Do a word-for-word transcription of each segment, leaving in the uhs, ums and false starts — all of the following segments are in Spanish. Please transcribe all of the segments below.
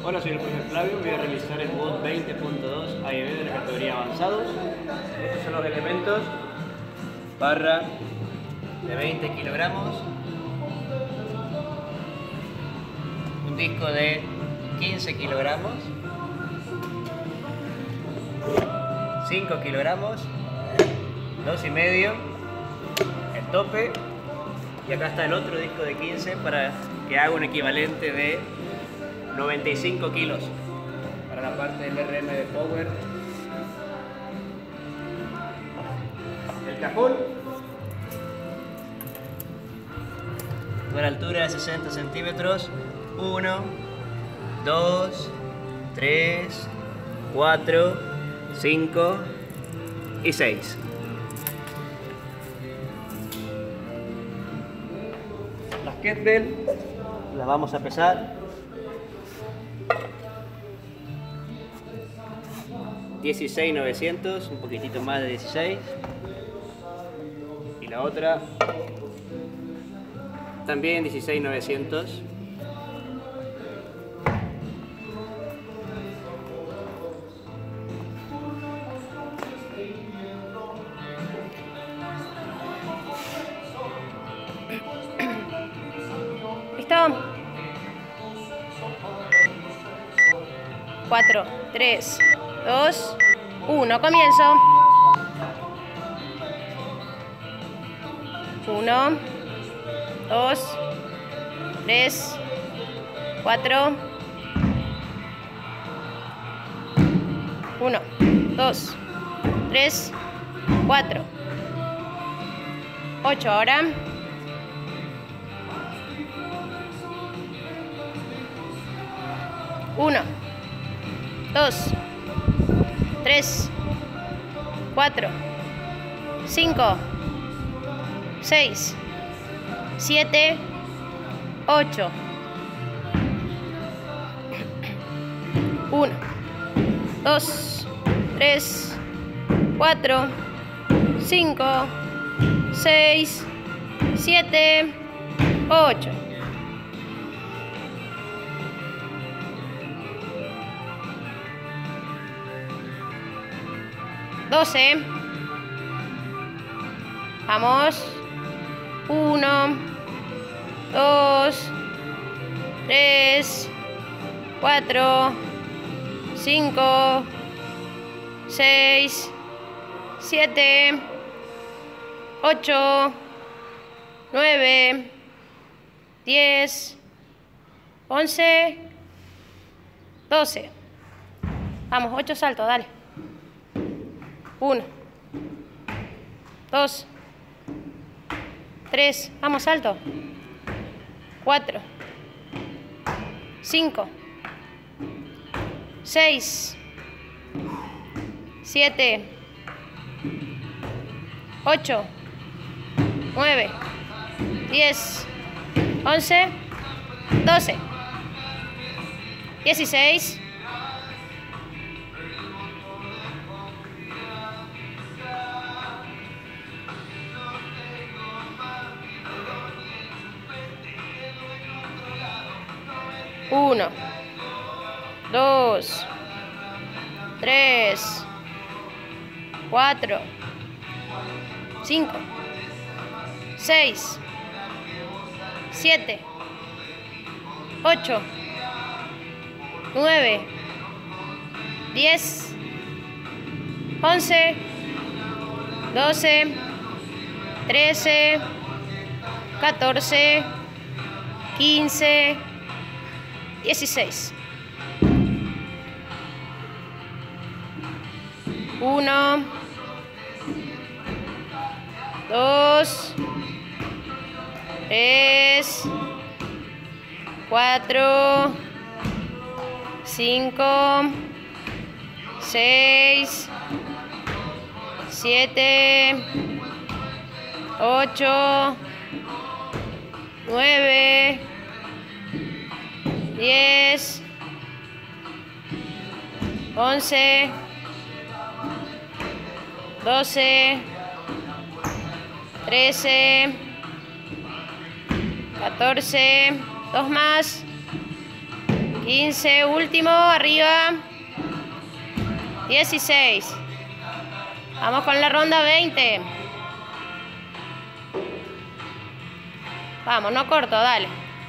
Hola, soy el profesor Flavio. Voy a realizar el B O D veinte punto dos A I B de la categoría avanzados. Estos son los elementos: barra de veinte kilogramos, un disco de quince kilogramos, cinco kilogramos, dos y medio, el tope, y acá está el otro disco de quince para que haga un equivalente de noventa y cinco kilos para la parte del R M de Power. El cajón con la altura de sesenta centímetros. uno, dos, tres, cuatro, cinco y seis. Las kettlebell las vamos a pesar. dieciséis mil novecientos, un poquitito más de dieciséis. Y la otra también dieciséis mil novecientos. ¿Listo? cuatro, tres, dos, uno. Comienzo. uno, dos, tres, cuatro. uno, dos, tres, cuatro. ocho ahora. uno, dos, tres, cuatro, cinco, seis, siete, ocho. uno, dos, tres, cuatro, cinco, seis, siete, ocho. doce. Vamos. uno, dos, tres, cuatro, cinco, seis, siete, ocho, nueve, diez, once, doce. Vamos, ocho saltos, dale. uno, dos, tres, vamos, salto. cuatro, cinco, seis, siete, ocho, nueve, diez, once, doce, dieciséis. uno, dos, tres, cuatro, cinco, seis, siete, ocho, nueve, diez, once, doce, trece, catorce, quince, dieciséis. uno, dos, tres, cuatro, cinco, seis, siete, ocho, nueve, diez, once, doce, trece, catorce, dos más, quince, último, arriba. dieciséis. Vamos con la ronda veinte. Vamos, no corto, dale.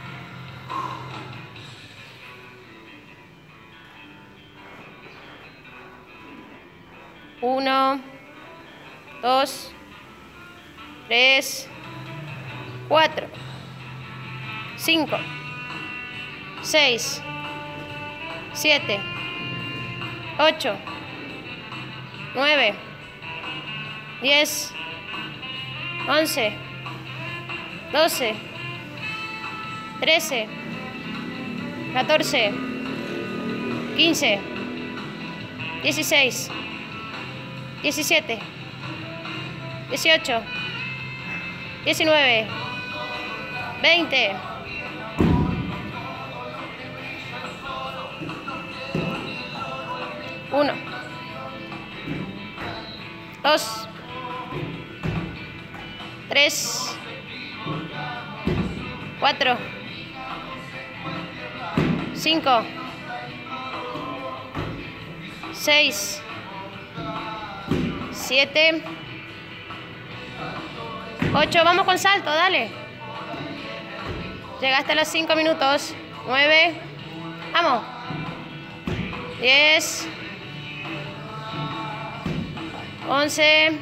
Uno, dos, tres, cuatro, cinco, seis, siete, ocho, nueve, diez, once, doce, trece, catorce, quince, dieciséis, diecisiete, dieciocho, diecinueve, veinte. uno, dos, tres, cuatro, cinco, seis, siete, ocho. Vamos con salto, dale. Llegaste a los cinco minutos. nueve. Vamos. diez. once.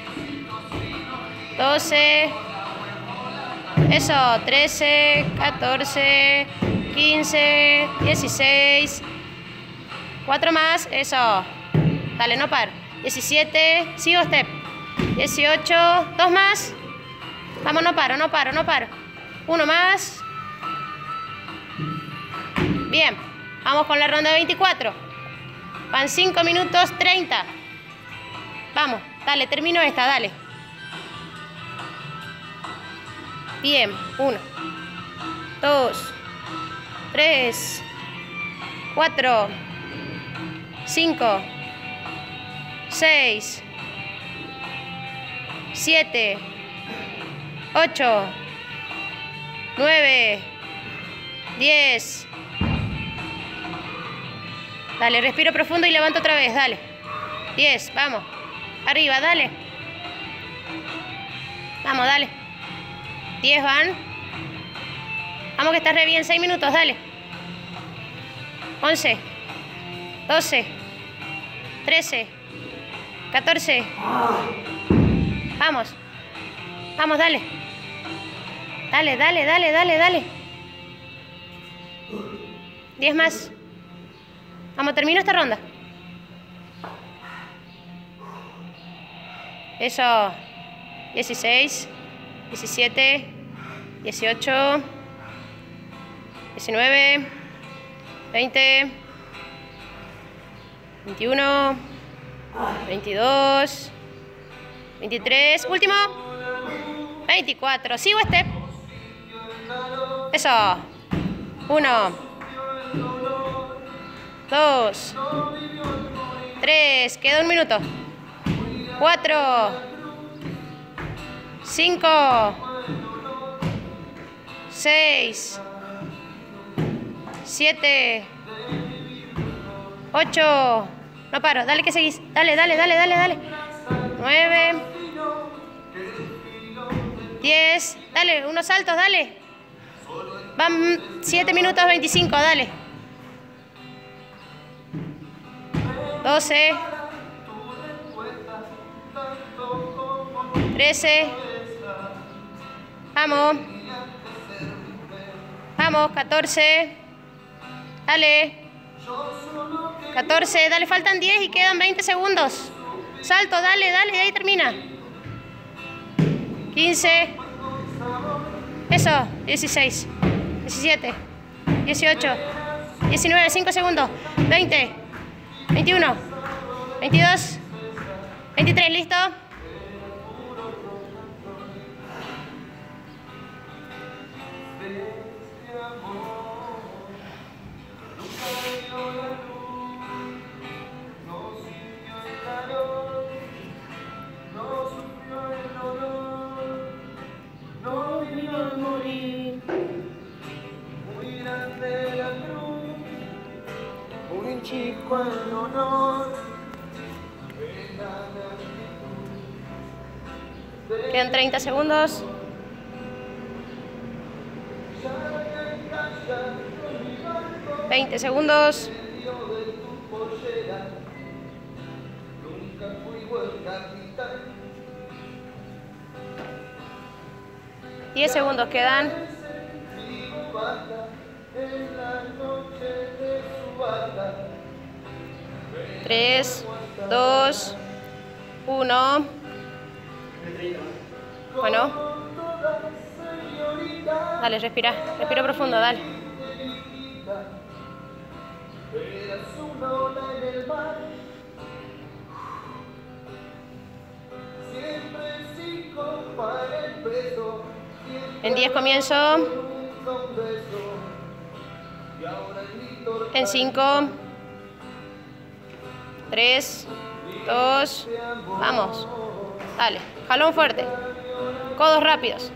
doce. Eso. trece. catorce. quince. dieciséis. cuatro más. Eso. Dale, no par. diecisiete. Sigo step. dieciocho. dos más. Vamos, no paro, no paro, no paro. Uno más. Bien. Vamos con la ronda de veinticuatro. Van cinco minutos treinta. Vamos, dale, termino esta, dale. Bien. uno, dos, tres, cuatro, cinco, seis, siete, ocho, nueve, diez. Dale, respiro profundo y levanto otra vez, dale. diez, vamos. Arriba, dale. Vamos, dale. diez van. Vamos que estás re bien, seis minutos, dale. once, doce, trece, catorce. Vamos. Vamos, dale. Dale, dale, dale, dale, dale. diez más. Vamos, termino esta ronda. Eso. dieciséis, diecisiete, dieciocho, diecinueve, veinte, veintiuno, veintidós, veintitrés, último, veinticuatro. Sigo step. Eso. uno, dos, tres, queda un minuto. cuatro, cinco, seis, siete, ocho. No paro, dale que seguís. Dale, dale, dale, dale, dale. nueve, diez. Dale, unos saltos, dale. Van siete minutos veinticinco, dale. doce, trece, vamos, vamos, catorce, dale, catorce, dale, faltan diez y quedan veinte segundos. Salto, dale, dale, y ahí termina. quince, eso, dieciséis, diecisiete, dieciocho, diecinueve, cinco segundos, veinte, veintiuno, veintidós, veintitrés, ¿listo? chico el honor. Quedan treinta segundos. veinte segundos. diez segundos quedan. tres, dos, uno. Bueno. Dale, respira. Respira profundo, dale. En diez comienzo. En cinco. tres, dos. Vamos. Dale. Jalón fuerte. Codos rápidos.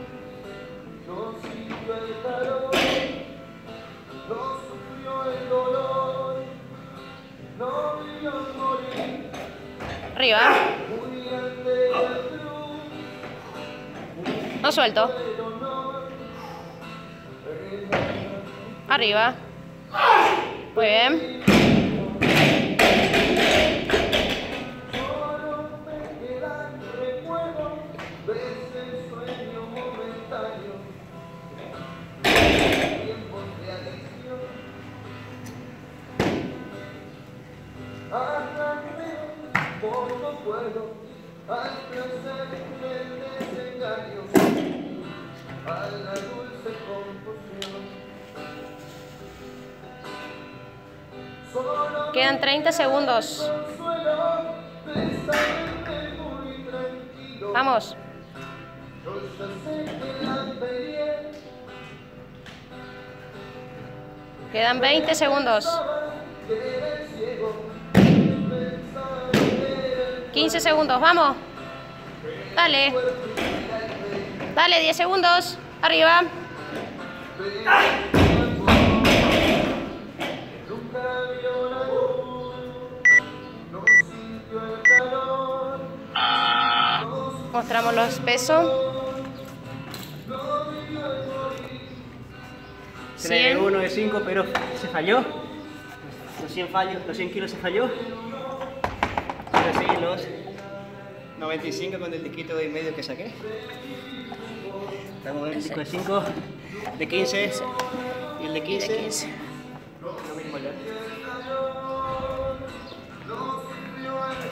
Arriba. No suelto. Arriba. Muy bien. Quedan treinta segundos. Vamos. Quedan veinte segundos. quince segundos, vamos. Dale. Dale, diez segundos. Arriba. Mostramos los pesos. Tiene uno de cinco, pero se falló. Los cien fallos, los cien kilos se falló. Ahora sí, los noventa y cinco con el disquito de medio que saqué. Estamos en el disco de cinco, de quince y el de quince.